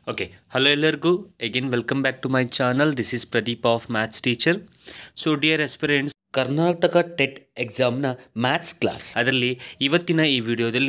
Okay, hello ಎಲ್ಲರಿಗೂ again welcome back to my channel. This is Pradeep of Maths Teacher. So dear aspirants, Karnataka TET ಎಕ್ಸಾಮ್ನ maths class ಅದರಲ್ಲಿ ಇವತ್ತಿನ ಈ ವಿಡಿಯೋದಲ್ಲಿ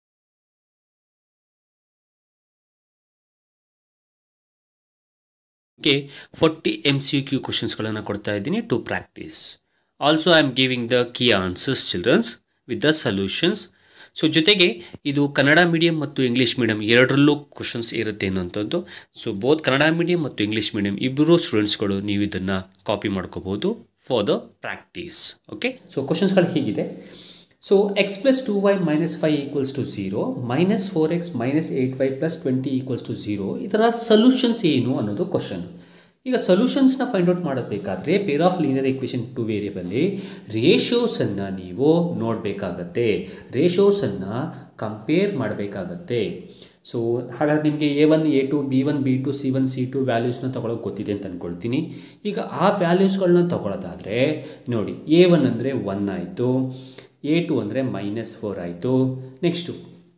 40 MCQ ಕ್ವೆಶ್ಚನ್ಸ್ಗಳನ್ನು ಕೊಡ್ತಾ ಇದ್ದೀನಿ to practice. Also I am giving the key answers childrens with the solutions. So ಜೊತೆಗೆ ಇದು ಕನ್ನಡ ಮೀಡಿಯಂ ಮತ್ತು ಇಂಗ್ಲೀಷ್ ಮೀಡಿಯಂ ಎರಡರಲ್ಲೂ ಕ್ವಶನ್ಸ್ ಇರುತ್ತೆ ಅನ್ನೋಂಥದ್ದು. ಸೊ ಬೋತ್ ಕನ್ನಡ ಮೀಡಿಯಂ ಮತ್ತು ಇಂಗ್ಲೀಷ್ ಮೀಡಿಯಂ ಇಬ್ಬರು ಸ್ಟೂಡೆಂಟ್ಸ್ಗಳು ನೀವು ಇದನ್ನು ಕಾಪಿ ಮಾಡ್ಕೋಬೋದು for the practice. Okay, so ಕ್ವಶನ್ಸ್ಗಳು ಹೀಗಿದೆ. So x plus 2y minus 5 equals to 0, minus 4x minus 8y plus 20 equals to 0. ಇದರ ಸೊಲ್ಯೂಷನ್ಸ್ ಏನು ಅನ್ನೋದು ಕ್ವಶನ್. ಈಗ ಸೊಲ್ಯೂಷನ್ಸ್ನ ಫೈಂಡ್ ಔಟ್ ಮಾಡಬೇಕಾದ್ರೆ pair of linear equation two ವೇರಿಯಬಲ್ಲಿ ರೇಷಿಯೋಸನ್ನು ನೀವು ನೋಡಬೇಕಾಗತ್ತೆ, ರೇಷಿಯೋಸನ್ನು ಕಂಪೇರ್ ಮಾಡಬೇಕಾಗತ್ತೆ. ಸೊ ಹಾಗಾದ್ರೆ ನಿಮಗೆ A1 A2 B1 B2 C1 C2 ವ್ಯಾಲ್ಯೂಸ್ನ ತೊಗೊಳಕ್ಕೆ ಗೊತ್ತಿದೆ ಅಂತ ಅಂದ್ಕೊಳ್ತೀನಿ. ಈಗ ಆ ವ್ಯಾಲ್ಯೂಸ್ಗಳನ್ನ ತೊಗೊಳ್ಳೋದಾದರೆ ನೋಡಿ, A1 ಅಂದರೆ 1 ಆಯಿತು, A2 ಅಂದರೆ -4 ಆಯಿತು, ನೆಕ್ಸ್ಟು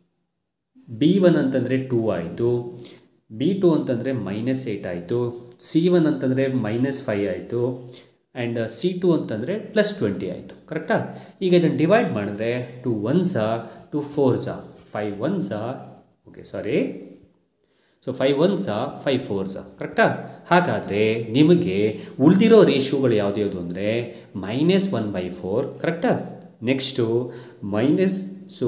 B1 ಅಂತಂದರೆ 2 ಆಯಿತು, B2 ಅಂತಂದರೆ -8 ಆಯಿತು, C1 ಅಂತಂದರೆ -5 ಆಯಿತು, ಆ್ಯಂಡ್ C2 ಅಂತಂದರೆ +20 ಆಯಿತು. ಕರೆಕ್ಟಾ? ಈಗ ಇದನ್ನು ಡಿವೈಡ್ ಮಾಡಿದ್ರೆ 2 1s 2 4s 5 1s okay sorry so 5 1s 5 4s ಕರೆಕ್ಟಾ? ಹಾಗಾದರೆ ನಿಮಗೆ ಉಳಿದಿರೋ ರೇಷಿಯೋಗಳು ಯಾವುದು ಅಂದರೆ -1/4 ಕರೆಕ್ಟಾ? ನೆಕ್ಸ್ಟು ಮೈನಸ್ ಸೊ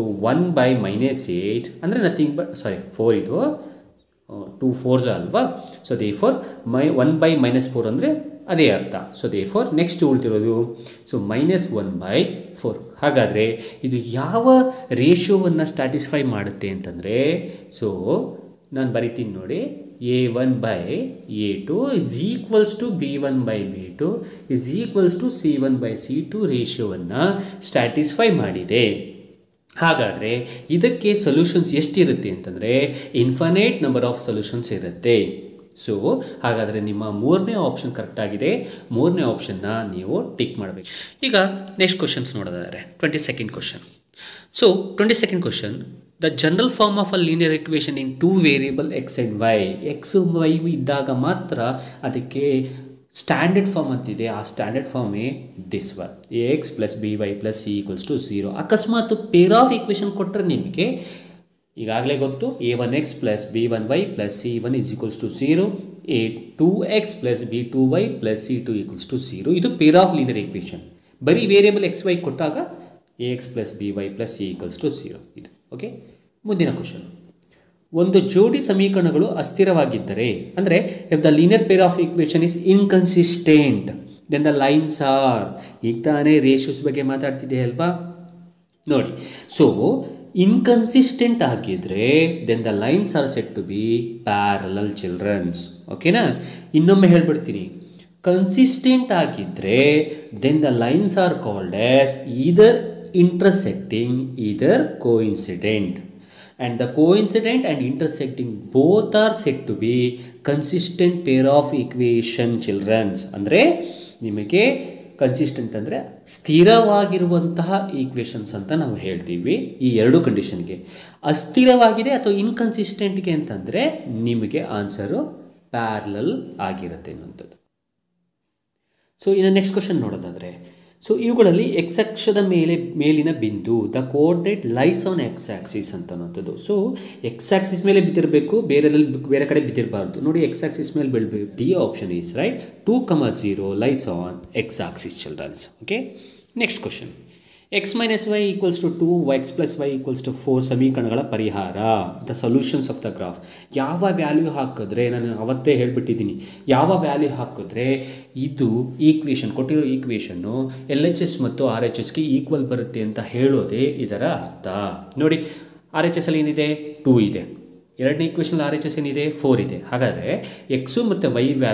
1/-8 ಅಂದರೆ ನಥಿಂಗ್ ಬಟ್ 4 ಇದು 2 4s ಅಲ್ವಾ. ಸೊ ದೇ ಫೋರ್ 1/-4 ಅಂದರೆ ಅದೇ ಅರ್ಥ. ಸೊ ದೇ ಫೋರ್ ನೆಕ್ಸ್ಟ್ ಉಳ್ತಿರೋದು ಸೊ -1/4. ಹಾಗಾದರೆ ಇದು ಯಾವ ರೇಷಿಯೋವನ್ನು ಸ್ಟ್ಯಾಟಿಸ್ಫೈ ಮಾಡುತ್ತೆ ಅಂತಂದರೆ, ಸೊ ನಾನು ಬರಿತೀನಿ ನೋಡಿ, A1/A2 is equals to B1/B2 is equals to C1/C2 ರೇಷಿಯೋವನ್ನು ಸ್ಟ್ಯಾಟಿಸ್ಫೈ ಮಾಡಿದೆ. ಹಾಗಾದರೆ ಇದಕ್ಕೆ ಸೊಲ್ಯೂಷನ್ಸ್ ಎಷ್ಟಿರುತ್ತೆ ಅಂತಂದರೆ ಇನ್ಫೈನೈಟ್ ನಂಬರ್ ಆಫ್ ಸೊಲ್ಯೂಷನ್ಸ್ ಇರುತ್ತೆ. ಸೊ ಹಾಗಾದರೆ ನಿಮ್ಮ ಮೂರನೇ ಆಪ್ಷನ್ ಕರೆಕ್ಟಾಗಿದೆ, ಮೂರನೇ ಆಪ್ಷನ್ನ ನೀವು ಟಿಕ್ ಮಾಡಬೇಕು. ಈಗ ನೆಕ್ಸ್ಟ್ ಕ್ವಶನ್ಸ್ ನೋಡೋದಾದರೆ 22nd question. So 22nd question, the general form of a linear equation in 2 variable x and y. X y ಇದ್ದಾಗ ಮಾತ್ರ ಅದಕ್ಕೆ ಸ್ಟ್ಯಾಂಡರ್ಡ್ ಫಾರ್ಮ್ ಅಂತಿದೆ. ಆ ಸ್ಟ್ಯಾಂಡರ್ಡ್ ಫಾರ್ಮೇ this one, AX + BY + C = 0. ಅಕಸ್ಮಾತ್ ಪೇರ್ ಆಫ್ ಈಕ್ವೇಷನ್ ಕೊಟ್ಟರೆ ನಿಮಗೆ ಈಗಾಗಲೇ ಗೊತ್ತು, A1x + B1y + C1 = 0, A2x + B2y + C2 = 0. ಇದು ಪೇರ್ ಆಫ್ ಲೀನಿಯರ್ ಈಕ್ವೇಷನ್. ಬರೀ ವೇರಿಯಬಲ್ ಎಕ್ಸ್ ವೈ ಕೊಟ್ಟಾಗ AX + BY + C = 0 ಇದು. ಓಕೆ, ಮುಂದಿನ ಕ್ವಶನ್, ಒಂದು ಜೋಡಿ ಸಮೀಕರಣಗಳು ಅಸ್ಥಿರವಾಗಿದ್ದರೆ ಅಂದರೆ if the linear pair of equation is inconsistent then the lines are. ಈಗ ತಾನೇ ರೇಷಿಯೋಸ್ ಬಗ್ಗೆ ಮಾತಾಡ್ತಿದ್ದೆ ಅಲ್ವಾ ನೋಡಿ. ಸೊ ಇನ್ಕನ್ಸಿಸ್ಟೆಂಟ್ ಆಗಿದ್ದರೆ then the lines are set to be parallel childrens. ಓಕೆನಾ? ಇನ್ನೊಮ್ಮೆ ಹೇಳ್ಬಿಡ್ತೀನಿ, ಕನ್ಸಿಸ್ಟೆಂಟ್ ಆಗಿದ್ದರೆ then the lines are called as either intersecting either coincident. And the coincident and intersecting both are said to be consistent pair of equation childrens. ಅಂದರೆ ನಿಮಗೆ consistent ಅಂದರೆ ಸ್ಥಿರವಾಗಿರುವಂತಹ equations ಅಂತ ನಾವು ಹೇಳ್ತೀವಿ. ಈ ಎರಡು ಕಂಡೀಷನ್ಗೆ ಅಸ್ಥಿರವಾಗಿದೆ ಅಥವಾ ಇನ್ಕನ್ಸಿಸ್ಟೆಂಟ್ಗೆ ಅಂತಂದರೆ ನಿಮಗೆ ಆನ್ಸರು ಪ್ಯಾರಲಲ್ ಆಗಿರುತ್ತೆ ಅನ್ನೋಂಥದ್ದು. ಸೊ ಇನ್ನು ನೆಕ್ಸ್ಟ್ ಕ್ವಶನ್ ನೋಡೋದಾದರೆ, ಸೊ ಇವುಗಳಲ್ಲಿ ಎಕ್ಸ್ ಅಕ್ಷದ ಮೇಲಿನ ಬಿಂದು the coordinate lies on x axis ಅಂತ ಅನ್ನೋಂಥದ್ದು. ಸೊ ಎಕ್ಸ್ ಆಕ್ಸಿಸ್ ಮೇಲೆ ಬಿದ್ದಿರಬೇಕು, ಬೇರೆ ಕಡೆ ಬಿದ್ದಿರಬಾರ್ದು. ನೋಡಿ, ಎಕ್ಸ್ ಆಕ್ಸಿಸ್ ಮೇಲೆ ಬೀಳಬೇಕು. D option is right. 2, 0 lies on x axis childrens. Okay, next question, x - y = 2, x + y = 4 ಸಮೀಕರಣಗಳ ಪರಿಹಾರ. The solutions of the graph. ಯಾವ ವ್ಯಾಲ್ಯೂ ಹಾಕಿದ್ರೆ, ನಾನು ಅವತ್ತೇ ಹೇಳಿಬಿಟ್ಟಿದ್ದೀನಿ, ಯಾವ ವ್ಯಾಲ್ಯೂ ಹಾಕಿದ್ರೆ ಇದು ಈಕ್ವೇಷನ್, ಕೊಟ್ಟಿರೋ ಈಕ್ವೇಷನ್ನು LHS ಮತ್ತು RHSಗೆ ಈಕ್ವಲ್ ಬರುತ್ತೆ ಅಂತ ಹೇಳೋದೇ ಇದರ ಅರ್ಥ. ನೋಡಿ, RHS ಅಲ್ಲಿ ಏನಿದೆ? 2 ಇದೆ. ಎರಡನೇ ಈಕ್ವೇಷನ್ RHS ಏನಿದೆ? 4 ಇದೆ. ಹಾಗಾದರೆ ಎಕ್ಸು ಮತ್ತು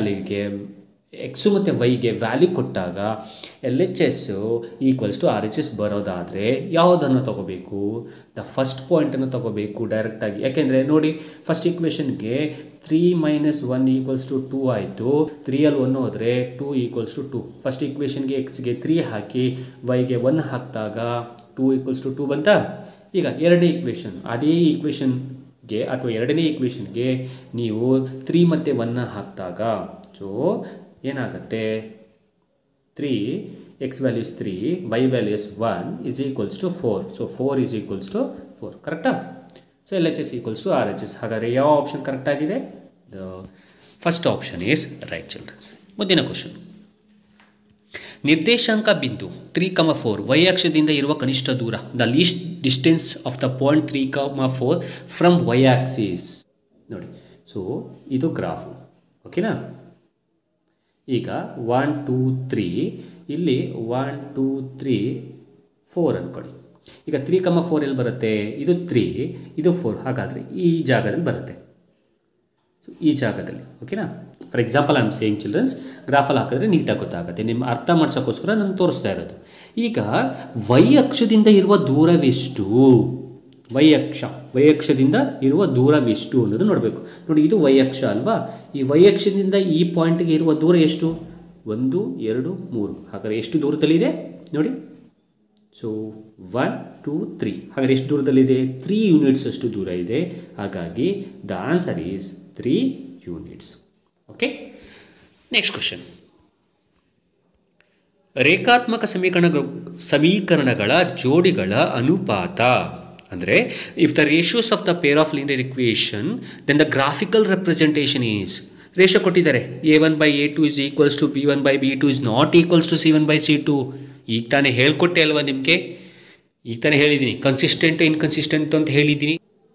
ವೈಗೆ ವ್ಯಾಲ್ಯೂ ಕೊಟ್ಟಾಗ LHS = RHS ಬರೋದಾದರೆ ಯಾವುದನ್ನು ತಗೋಬೇಕು? ದ ಫಸ್ಟ್ ಪಾಯಿಂಟನ್ನು ತಗೋಬೇಕು ಡೈರೆಕ್ಟಾಗಿ. ಯಾಕೆಂದರೆ ನೋಡಿ, ಫಸ್ಟ್ ಈಕ್ವೇಷನ್ಗೆ 3 - 1 = 2 ಆಯಿತು. 3ಅಲ್ಲಿ 1 ಹೋದರೆ 2 = 2. ಫಸ್ಟ್ ಈಕ್ವೇಷನ್ಗೆ ಎಕ್ಸ್ಗೆ 3 ಹಾಕಿ ವೈಗೆ 1 ಹಾಕಿದಾಗ 2 = 2 ಬಂತಾ? ಈಗ ಎರಡನೇ ಈಕ್ವೇಷನ್, ಅದೇ ಈಕ್ವೇಷನ್ ಗೆ ಅಥವಾ ಎರಡನೇ ಈಕ್ವೇಷನ್ಗೆ ನೀವು 3 ಮತ್ತು 1 ಹಾಕಿದಾಗ ಸೊ ಏನಾಗುತ್ತೆ 3 x value is 3 y value is 1 is equals to 4 so 4 is equals to 4 ಕರೆಕ್ಟಾ so L H S equals to R H S ಹಾಗಾದರೆ ಯಾವ ಆಪ್ಷನ್ ಕರೆಕ್ಟ್ ಆಗಿದೆ the first option is right childrens ಮುಂದಿನ question ನಿರ್ದೇಶಾಂಕ ಬಿಂದು 3,4 y ಅಕ್ಷದಿಂದ ಇರುವ ಕನಿಷ್ಠ ದೂರ the least distance of the point 3,4 from y axis ನೋಡಿ ಸೊ ಇದು ಗ್ರಾಫು ಓಕೆನಾ ಈಗ 1 2 3 ಇಲ್ಲಿ 1 2 3 4 ಅಂದ್ಕೊಳ್ಳಿ ಈಗ 3,4 ಎಲ್ಲಿ ಬರುತ್ತೆ ಇದು 3 ಇದು 4 ಹಾಗಾದರೆ ಈ ಜಾಗದಲ್ಲಿ ಬರುತ್ತೆ ಸೊ ಈ ಜಾಗದಲ್ಲಿ ಓಕೆನಾ for example I am saying childrens ಗ್ರಾಫಲ್ಲಿ ಹಾಕಿದ್ರೆ ನೀಟಾಗಿ ಗೊತ್ತಾಗುತ್ತೆ ನಿಮ್ಮ ಅರ್ಥ ಮಾಡ್ಸೋಕ್ಕೋಸ್ಕರ ನಾನು ತೋರಿಸ್ತಾ ಇರೋದು ಈಗ ವೈ ಅಕ್ಷದಿಂದ ಇರುವ ದೂರವೆಷ್ಟು ವೈ ಅಕ್ಷದಿಂದ ಇರುವ ದೂರವೆಷ್ಟು ಅನ್ನೋದು ನೋಡಬೇಕು ನೋಡಿ ಇದು ವೈ ಅಕ್ಷ ಅಲ್ವಾ ಈ ವೈ ಅಕ್ಷದಿಂದ ಈ ಪಾಯಿಂಟ್ಗೆ ಇರುವ ದೂರ ಎಷ್ಟು 1 2 3 ಹಾಗಾದರೆ ಎಷ್ಟು ದೂರದಲ್ಲಿದೆ ನೋಡಿ ಸೊ 1 2 3 ಹಾಗಾದರೆ ಎಷ್ಟು ದೂರದಲ್ಲಿದೆ 3 ಯೂನಿಟ್ಸ್ ಅಷ್ಟು ದೂರ ಇದೆ ಹಾಗಾಗಿ the answer is 3 units okay next question ರೇಖಾತ್ಮಕ ಸಮೀಕರಣಗಳ ಜೋಡಿಗಳ ಅನುಪಾತ ಅಂದರೆ if the ratios of the pair of linear equation then the graphical representation is ratio ಕೊಟ್ಟಿದ್ದಾರೆ a1/a2 is equals to b1/b2 is not equals to c1/c2 ಈಗ ತಾನೇ ಹೇಳ್ಕೊಟ್ಟೆ ಅಲ್ವಾ ನಿಮಗೆ ಈಗ ತಾನೇ ಹೇಳಿದ್ದೀನಿ ಕನ್ಸಿಸ್ಟೆಂಟ್ ಇನ್ಕನ್ಸಿಸ್ಟೆಂಟ್ ಅಂತ ಹೇಳಿದ್ದೀನಿ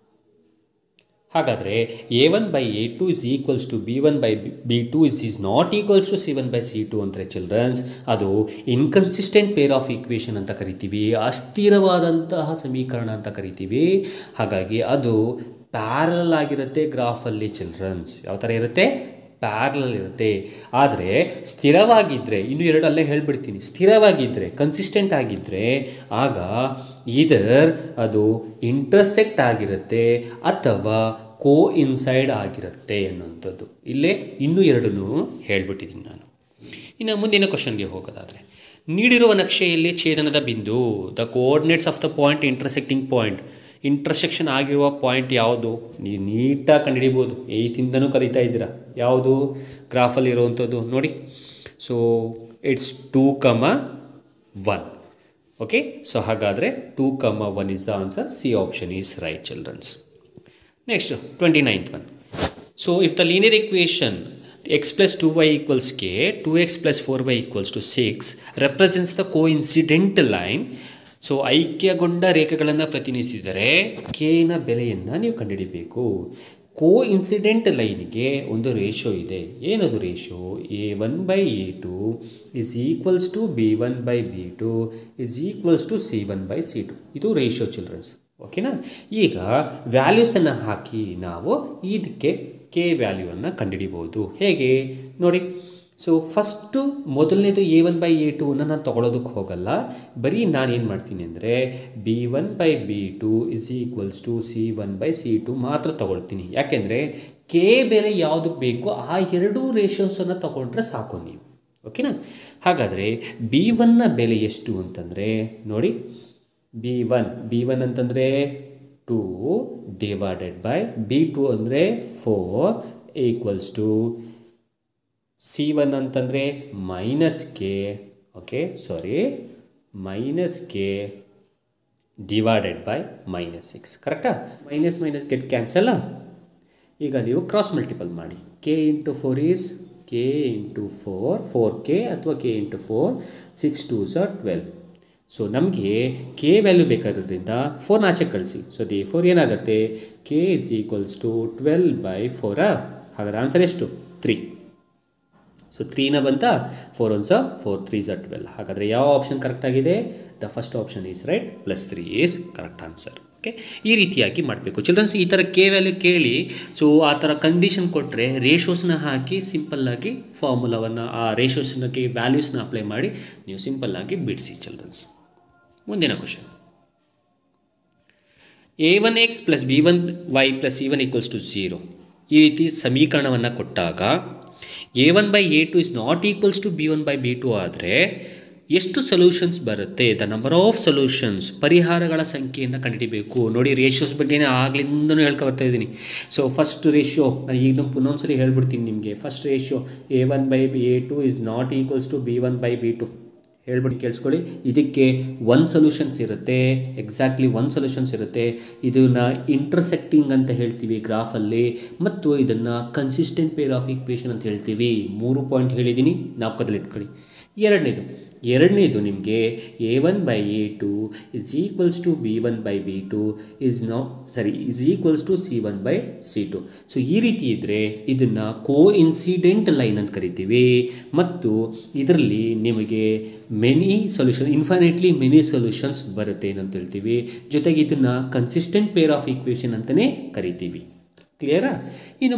ಹಾಗಾದರೆ a1/a2 is equals to b1/b2 is not equals to c1/c2 ಅಂದರೆ ಚಿಲ್ಡ್ರನ್ಸ್ ಅದು ಇನ್ಕನ್ಸಿಸ್ಟೆಂಟ್ ಪೇರ್ ಆಫ್ ಈಕ್ವೇಷನ್ ಅಂತ ಕರಿತೀವಿ ಅಸ್ಥಿರವಾದಂತಹ ಸಮೀಕರಣ ಅಂತ ಕರಿತೀವಿ ಹಾಗಾಗಿ ಅದು ಪ್ಯಾರಲಲ್ ಆಗಿರುತ್ತೆ ಗ್ರಾಫಲ್ಲಿ ಚಿಲ್ಡ್ರನ್ಸ್ ಯಾವ ಥರ ಇರುತ್ತೆ ಪ್ಯಾರಲಲ್ ಇರುತ್ತೆ ಆದರೆ ಸ್ಥಿರವಾಗಿದ್ದರೆ ಇನ್ನು ಎರಡು ಅಲ್ಲೇ ಹೇಳ್ಬಿಡ್ತೀನಿ ಸ್ಥಿರವಾಗಿದ್ದರೆ ಕನ್ಸಿಸ್ಟೆಂಟ್ ಆಗಿದ್ದರೆ ಆಗ ಇದರ್ ಅದು ಇಂಟರ್ಸೆಕ್ಟ್ ಆಗಿರುತ್ತೆ ಅಥವಾ ಕೋ ಇನ್ಸೈಡ್ ಆಗಿರುತ್ತೆ ಅನ್ನುವಂಥದ್ದು ಇಲ್ಲೇ ಇನ್ನೂ ಎರಡನ್ನೂ ಹೇಳ್ಬಿಟ್ಟಿದ್ದೀನಿ ನಾನು ಇನ್ನು ಮುಂದಿನ ಕ್ವಶನ್ಗೆ ಹೋಗೋದಾದರೆ ನೀಡಿರುವ ನಕ್ಷೆಯಲ್ಲಿ ಛೇದನದ ಬಿಂದು the coordinates of the point intersecting point intersection ಆಗಿರುವ ಪಾಯಿಂಟ್ ಯಾವುದು ನೀವು ನೀಟಾಗಿ ಕಂಡುಹಿಡಿಬೋದು ಏಯ್ತಿಂದನೂ ಕರೀತಾ ಇದ್ದೀರಾ ಯಾವುದು ಗ್ರಾಫಲ್ಲಿ ಇರುವಂಥದ್ದು ನೋಡಿ ಸೊ ಇಟ್ಸ್ 2,1 ಓಕೆ ಸೊ ಹಾಗಾದರೆ 2,1 is the answer C option is right childrens next 29th one so if the linear equation x plus 2y equals k 2x plus 4y equals to 6 represents the coincident line so ಐಕ್ಯಗೊಂಡ ರೇಖೆಗಳನ್ನು ಪ್ರತಿನಿಧಿಸಿದರೆ ಕೆನ ಬೆಲೆಯನ್ನು ನೀವು ಕಂಡುಹಿಡಿಬೇಕು ಕೋ incident ಲೈನ್ಗೆ ಒಂದು ratio ಇದೆ ಏನದು ratio a1/a2 is equals to b1/b2 is equals to c1/c2 ಇದು ರೇಷೋ ಚಿಲ್ಡ್ರನ್ಸ್ ಓಕೆನಾ ಈಗ ವ್ಯಾಲ್ಯೂಸನ್ನು ಹಾಕಿ ನಾವು ಇದಕ್ಕೆ ಕೆ ವ್ಯಾಲ್ಯೂವನ್ನು ಕಂಡುಹಿಡಿಬೋದು ಹೇಗೆ ನೋಡಿ ಸೊ ಫಸ್ಟು ಮೊದಲನೇದು a1/a2 ನಾನು ತೊಗೊಳೋದಕ್ಕೆ ಹೋಗಲ್ಲ ಬರೀ ನಾನೇನು ಮಾಡ್ತೀನಿ ಅಂದರೆ b1/b2 is equals to c1/c2 ಮಾತ್ರ ತೊಗೊಳ್ತೀನಿ ಯಾಕೆಂದರೆ ಕೆ ಬೆಲೆ ಯಾವುದಕ್ಕೆ ಬೇಕೋ ಆ ಎರಡೂ ರೇಷಿಯೋಸನ್ನು ತೊಗೊಂಡ್ರೆ ಸಾಕು ನೀವು ಓಕೆನಾ ಹಾಗಾದರೆ b1ನ ಬೆಲೆ ಎಷ್ಟು ಅಂತಂದರೆ ನೋಡಿ b1 ಅಂತಂದರೆ 2 ಡಿವೈಡೆಡ್ ಬೈ b2 ಅಂದರೆ 4 ಈಕ್ವಲ್ಸ್ ಟು c1 ಅಂತಂದರೆ minus K okay sorry minus K divided by -6 ಕರೆಕ್ಟಾ ಮೈನಸ್ ಗೆಟ್ ಕ್ಯಾನ್ಸಲ್ಲ ಈಗ ನೀವು ಕ್ರಾಸ್ ಮಲ್ಟಿಪಲ್ ಮಾಡಿ K into 4 is K into 4 K ಅಥವಾ ಕೆ ಇಂಟು 4 6 2s 12 ಸೊ ನಮಗೆ ಕೆ ವ್ಯಾಲ್ಯೂ ಬೇಕಾದ್ರಿಂದ 4 ಆಚೆ ಕಳಿಸಿ ಸೊ ದಿ 4 ಏನಾಗುತ್ತೆ ಕೆ ಇಸ್ ಈಕ್ವಲ್ಸ್ ಟು 12/4 ಹಾಗಾದ್ರೆ ಆನ್ಸರ್ ಎಷ್ಟು 3 ಸೊ 3ನ ಬಂತ 4 1s 4 3s 12 ಹಾಗಾದರೆ ಯಾವ ಆಪ್ಷನ್ ಕರೆಕ್ಟ್ ಆಗಿದೆ the first option is right +3 is correct answer okay ಈ ರೀತಿಯಾಗಿ ಮಾಡಬೇಕು ಚಿಲ್ಡ್ರನ್ಸ್ ಈ ಥರ ಕೆ ವ್ಯಾಲ್ಯೂ ಕೇಳಿ ಸೊ ಆ ಥರ ಕಂಡೀಷನ್ ಕೊಟ್ಟರೆ ರೇಷೋಸ್ನ ಹಾಕಿ ಸಿಂಪಲ್ಲಾಗಿ ಫಾರ್ಮುಲಾವನ್ನು ಆ ರೇಷೋಸ್ನಕ್ಕೆ ವ್ಯಾಲ್ಯೂಸ್ನ ಅಪ್ಲೈ ಮಾಡಿ ನೀವು ಸಿಂಪಲ್ಲಾಗಿ ಬಿಡಿಸಿ ಚಿಲ್ಡ್ರನ್ಸ್ ಮುಂದಿನ ಕ್ವಶನ್ a1x + b1y + c1 = 0 ಈ ರೀತಿ ಸಮೀಕರಣವನ್ನು ಕೊಟ್ಟಾಗ a1/a2 is not equals to b1/b2 ಆದರೆ ಎಷ್ಟು ಸೊಲ್ಯೂಷನ್ಸ್ ಬರುತ್ತೆ, ದ ನಂಬರ್ ಆಫ್ ಸೊಲ್ಯೂಷನ್ಸ್, ಪರಿಹಾರಗಳ ಸಂಖ್ಯೆಯನ್ನು ಕಂಡುಹಿಡಿಬೇಕು. ನೋಡಿ ರೇಷಿಯೋಸ್ ಬಗ್ಗೆನೇ ಆಗ್ಲಿಂದನೂ ಹೇಳ್ಕೊ ಬರ್ತಾ ಇದ್ದೀನಿ. ಸೊ ಫಸ್ಟ್ ರೇಷಿಯೋ ನಾನು ಈಗ ಇನ್ನೊಂದ್ಸರಿ ಹೇಳ್ಬಿಡ್ತೀನಿ ನಿಮಗೆ. First ratio A1/A2 is not equals to B1/B2 ಹೇಳ್ಬಿಟ್ಟು ಕೇಳಿಸ್ಕೊಳ್ಳಿ. ಇದಕ್ಕೆ ಒನ್ ಸೊಲ್ಯೂಷನ್ಸ್ ಇರುತ್ತೆ, ಎಕ್ಸಾಕ್ಟ್ಲಿ ಒನ್ ಸೊಲ್ಯೂಷನ್ಸ್ ಇರುತ್ತೆ. ಇದನ್ನು ಇಂಟರ್ಸೆಕ್ಟಿಂಗ್ ಅಂತ ಹೇಳ್ತೀವಿ ಗ್ರಾಫಲ್ಲಿ, ಮತ್ತು ಇದನ್ನು ಕನ್ಸಿಸ್ಟೆಂಟ್ ಪೇರ್ ಆಫ್ ಈಕ್ವೇಷನ್ ಅಂತ ಹೇಳ್ತೀವಿ. 3 ಪಾಯಿಂಟ್ ಹೇಳಿದ್ದೀನಿ, ಜ್ಞಾಪಕದಲ್ಲಿ ಇಟ್ಕೊಳ್ಳಿ. ಎರಡನೇದು ನಿಮಗೆ A1/A2 is equals to B1/B2 is equals to C1/C2. So ಈ ರೀತಿ ಇದ್ದರೆ ಇದನ್ನು ಕೋಇನ್ಸಿಡೆಂಟ್ ಲೈನ್ ಅಂತ ಕರಿತೀವಿ, ಮತ್ತು ಇದರಲ್ಲಿ ನಿಮಗೆ ಇನ್ಫೈನೈಟ್ಲಿ ಮೆನಿ ಸೊಲ್ಯೂಷನ್ಸ್ ಬರುತ್ತೆ ಅಂತ ಹೇಳ್ತೀವಿ. ಜೊತೆಗೆ ಇದನ್ನು ಕನ್ಸಿಸ್ಟೆಂಟ್ ಪೇರ್ ಆಫ್ ಈಕ್ವೇಷನ್ ಅಂತಲೇ ಕರಿತೀವಿ. ಕ್ಲಿಯರಾ? ಇನ್ನು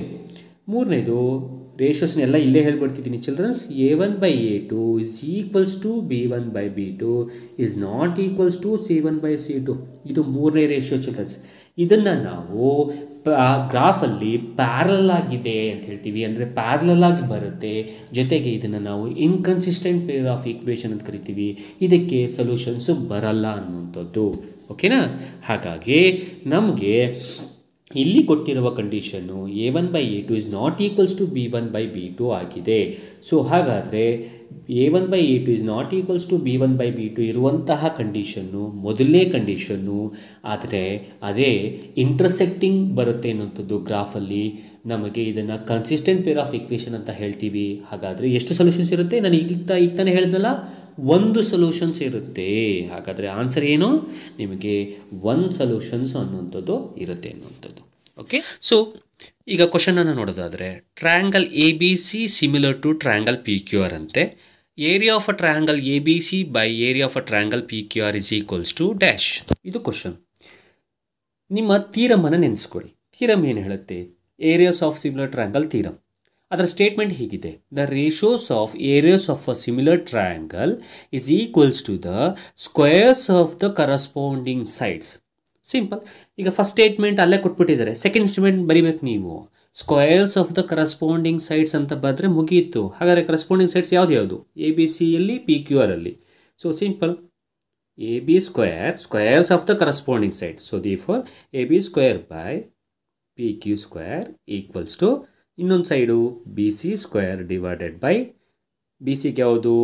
ಮೂರನೇದು ರೇಷಿಯೋಸ್ನೆಲ್ಲ ಇಲ್ಲೇ ಹೇಳ್ಬಿಡ್ತಿದ್ದೀನಿ childrens. A1/A2 is equals to B1/B2 is not equals to C1/C2. ಇದು ಮೂರನೇ ರೇಷಿಯೋ ಚಿಲ್ಡ್ರನ್ಸ್. ಇದನ್ನು ನಾವು ಗ್ರಾಫಲ್ಲಿ ಪ್ಯಾರಲಲ್ ಆಗಿದೆ ಅಂತ ಹೇಳ್ತೀವಿ, ಅಂದರೆ ಪ್ಯಾರಲಲ್ ಆಗಿ ಬರುತ್ತೆ. ಜೊತೆಗೆ ಇದನ್ನು ನಾವು ಇನ್ಕನ್ಸಿಸ್ಟೆಂಟ್ ಪೇರ್ ಆಫ್ ಈಕ್ವೇಷನ್ ಅಂತ ಕರಿತೀವಿ. ಇದಕ್ಕೆ ಸೊಲ್ಯೂಷನ್ಸು ಬರಲ್ಲ ಅನ್ನುವಂಥದ್ದು. ಓಕೆನಾ? ಹಾಗಾಗಿ ನಮಗೆ ಇಲ್ಲಿ ಕೊಟ್ಟಿರುವ ಕಂಡೀಷನ್ನು A1/A2 is not equals to B1/B2 ಆಗಿದೆ. ಸೊ ಹಾಗಾದರೆ A1/A2 is not equals to B1/B2 ಇರುವಂತಹ ಕಂಡೀಷನ್ನು ಮೊದಲನೇ ಕಂಡೀಷನ್ನು. ಆದರೆ ಅದೇ ಇಂಟರ್ಸೆಕ್ಟಿಂಗ್ ಬರುತ್ತೆ ಅನ್ನೋಂಥದ್ದು ಗ್ರಾಫಲ್ಲಿ, ನಮಗೆ ಇದನ್ನು ಕನ್ಸಿಸ್ಟೆಂಟ್ ಪೇರ್ ಆಫ್ ಈಕ್ವೇಷನ್ ಅಂತ ಹೇಳ್ತೀವಿ. ಹಾಗಾದರೆ ಎಷ್ಟು ಸೊಲ್ಯೂಷನ್ಸ್ ಇರುತ್ತೆ? ನಾನು ಈಗ ತಾನೇ ಹೇಳಿದ್ನಲ್ಲ, ಒಂದು ಸೊಲ್ಯೂಷನ್ಸ್ ಇರುತ್ತೆ. ಹಾಗಾದರೆ ಆನ್ಸರ್ ಏನು? ನಿಮಗೆ ಒನ್ ಸೊಲ್ಯೂಷನ್ಸ್ ಅನ್ನುವಂಥದ್ದು ಇರುತ್ತೆ ಅನ್ನುವಂಥದ್ದು. ಓಕೆ, ಸೊ ಈಗ ಕ್ವಶನನ್ನು ನೋಡೋದಾದರೆ, triangle ABC similar to triangle PQR ಅಂತೆ. Area of a triangle ABC by area of a triangle PQR is equals to dash. ಇದು ಕ್ವಶನ್. ನಿಮ್ಮ ಥೀರಮನ್ನು ನೆನೆಸ್ಕೊಳ್ಳಿ. ಥೀರಮ್ ಏನು ಹೇಳುತ್ತೆ? Areas of similar triangle theorem. ಅದರ ಸ್ಟೇಟ್ಮೆಂಟ್ ಹೀಗಿದೆ: the ratios of areas of a similar triangle is equals to the squares of the corresponding sides. Simple. ಈಗ first statement ಅಲ್ಲೇ ಕೊಟ್ಬಿಟ್ಟಿದ್ದಾರೆ, ಸೆಕೆಂಡ್ ಸ್ಟೇಟ್ಮೆಂಟ್ ಬರಿಬೇಕು ನೀವು. Squares of the corresponding sides ಅಂತ ಬರೆದ್ರೆ ಮುಗಿಯಿತು. ಹಾಗಾದರೆ ಕರಸ್ಪಾಂಡಿಂಗ್ ಸೈಡ್ಸ್ ಯಾವುದು? ABCಯಲ್ಲಿ PQR ಅಲ್ಲಿ. So simple, AB squares of the corresponding sides. So therefore AB square by PQ square equals to ಇನ್ನೊಂದು side BC square divided by BCಗೆ ಯಾವುದು?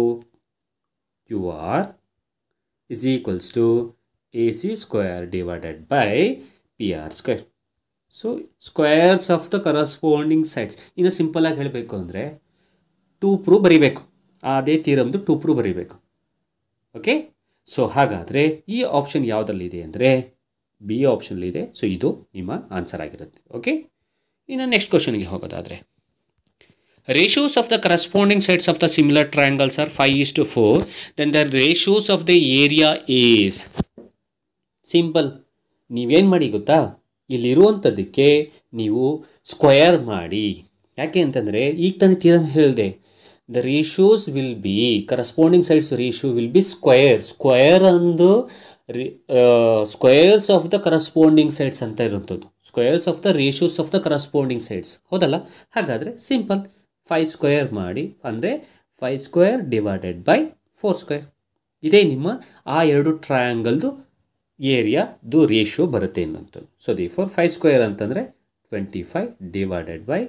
QR is equals to AC square divided by PR square. So squares of the corresponding sides. ಇನ್ನು ಸಿಂಪಲಾಗಿ ಹೇಳಬೇಕು ಅಂದರೆ 2 prove ಬರೀಬೇಕು. ಅದೇ ಥಿಯರಮ್ದು 2 ಪ್ರೂವ್ ಬರೀಬೇಕು. ಓಕೆ, ಸೊ ಹಾಗಾದರೆ ಈ ಆಪ್ಷನ್ ಯಾವುದರಲ್ಲಿದೆ ಅಂದರೆ B ಆಪ್ಷನ್ಲಿದೆ. ಸೊ ಇದು ನಿಮ್ಮ ಆನ್ಸರ್ ಆಗಿರುತ್ತೆ. ಓಕೆ, ಇನ್ನು ನೆಕ್ಸ್ಟ್ ಕ್ವಶನ್ಗೆ ಹೋಗೋದಾದರೆ, ratios of the corresponding sides of the similar triangles are 5:4, then the ratios of the area is. Simple. ನೀವೇನು ಮಾಡಿ ಗೊತ್ತಾ, ಇಲ್ಲಿರುವಂಥದ್ದಕ್ಕೆ ನೀವು ಸ್ಕ್ವಯರ್ ಮಾಡಿ. ಯಾಕೆ ಅಂತಂದರೆ ಈಗ ತಾನೇ ಥಿಯರಮ್ ಹೇಳಿದೆ, the ratios will be corresponding sides ratio will be square ಅಂದು squares of the corresponding sides ಅಂತ ಇರುವಂಥದ್ದು. Squares of the ratios of the corresponding sides, ಹೌದಲ್ಲ? ಹಾಗಾದರೆ ಸಿಂಪಲ್ 5 ಸ್ಕ್ವೇರ್ ಮಾಡಿ, ಅಂದರೆ 5 ಸ್ಕ್ವೇರ್ ಡಿವೈಡೆಡ್ ಬೈ 4 ಸ್ಕ್ವೇರ್. ಇದೇ ನಿಮ್ಮ ಆ ಎರಡು ಟ್ರಯಾಂಗಲ್ದು ಏರಿಯಾದು ರೇಷಿಯೋ ಬರುತ್ತೆ ಅನ್ನೋಂಥದ್ದು. ಸೊ ದೇರ್ಫೋರ್ 5 ಸ್ಕ್ವೇರ್ ಅಂತಂದರೆ 25 ಡಿವೈಡೆಡ್ ಬೈ,